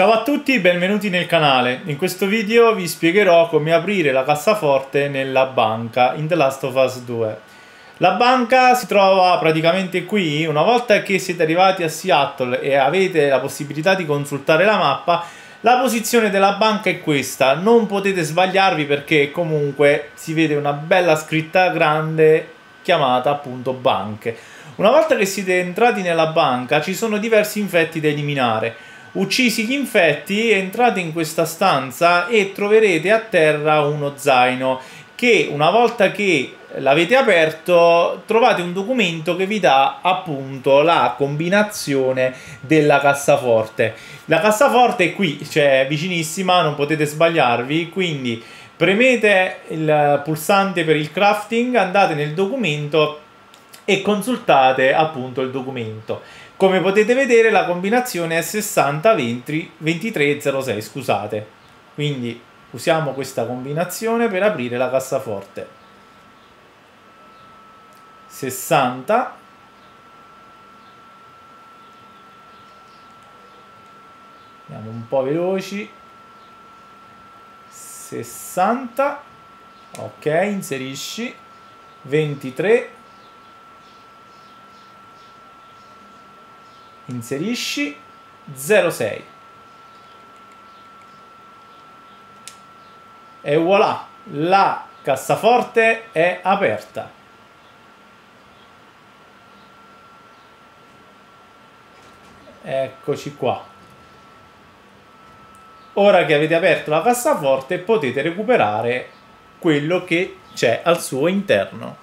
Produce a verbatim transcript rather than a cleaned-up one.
Ciao a tutti, benvenuti nel canale. In questo video vi spiegherò come aprire la cassaforte nella banca in The Last of Us due. La banca si trova praticamente qui. Una volta che siete arrivati a Seattle e avete la possibilità di consultare la mappa, la posizione della banca è questa. Non potete sbagliarvi perché comunque si vede una bella scritta grande chiamata appunto banche. Una volta che siete entrati nella banca ci sono diversi infetti da eliminare. Uccisi gli infetti, entrate in questa stanza e troverete a terra uno zaino che una volta che l'avete aperto trovate un documento che vi dà appunto la combinazione della cassaforte. La cassaforte è qui, cioè vicinissima, non potete sbagliarvi, quindi premete il pulsante per il crafting, andate nel documento e consultate appunto il documento. Come potete vedere la combinazione è sessanta venti ventitré zero sei, scusate. Quindi usiamo questa combinazione per aprire la cassaforte. sessanta andiamo un po' veloci. sessanta, ok, inserisci. Ventitré, inserisci. Zero sei e voilà, la cassaforte è aperta. Eccoci qua. Ora che avete aperto la cassaforte potete recuperare quello che c'è al suo interno.